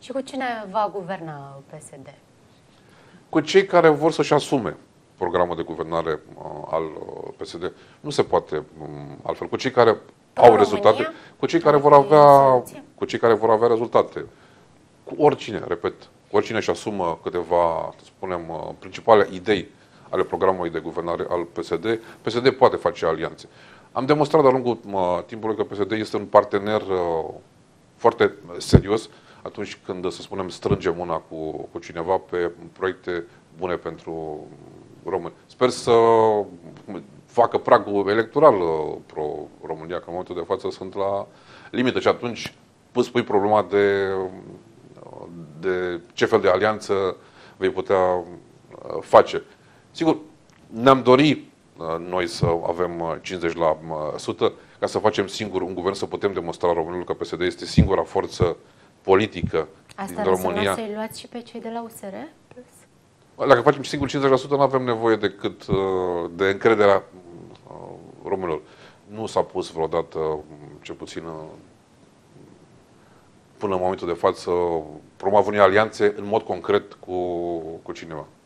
Și cu cine va guverna PSD? Cu cei care vor să-și asume programul de guvernare al PSD. Nu se poate altfel. Cu cei care au rezultate, cu cei care vor avea rezultate. Cu oricine, repet, cu oricine își asumă câteva, să spunem, principale idei ale programului de guvernare al PSD, PSD poate face alianțe. Am demonstrat de-a lungul timpului că PSD este un partener foarte serios atunci când, să spunem, strânge mâna cu cineva pe proiecte bune pentru români. Sper să facă pragul electoral pro-România, că în momentul de față sunt la limită și atunci îți pui problema de ce fel de alianță vei putea face. Sigur, ne-am dorit noi să avem 50% ca să facem singur un guvern, să putem demonstra românilor că PSD este singura forță politică din România. Asta să-i luați și pe cei de la USR? Dacă facem singur 50%, nu avem nevoie decât de încrederea românilor. Nu s-a pus vreodată, cel puțin până în momentul de față, promovând alianțe în mod concret cu cineva.